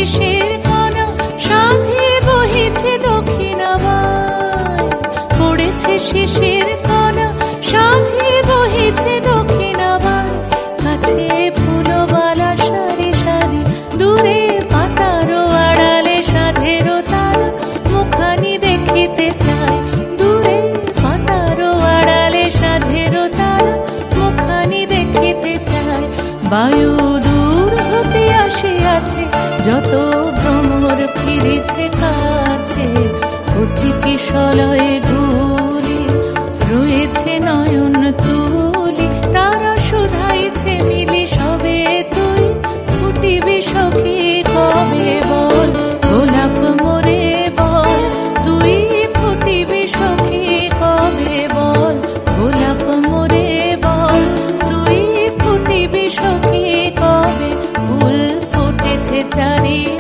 শিশির কণা সাঁঝে বহিছে দক্ষিণাবায়, পড়েছে শিশির কণা সাঁঝে বহিছে দক্ষিণাবায়। কাছে ফুলবালা সারি সারি, দূরে পাতারো আড়ালে সাঁঝেরও তারা মুখানি দেখিতে চায়, দূরে পাতারো আড়ালে সাঁঝেরও তারা মুখানি দেখিতে চায়। বায়ু দূর হতে আসিয়াছে, যত ভ্রমর ফিরেছে কাছে, কচি কিশলয়ে ঘুরে রয়েছে নয়ন তুলি। তারা শুধাইছে মিলি সবে তুই ফুটিবি সখী কবে বল, গোলাপ মোরে বল তুই ফুটিবি সখী কবে বল, গোলাপ মোরে বল তুই ফুটিবি সখী কবে। ফুল ফুটেছে চারি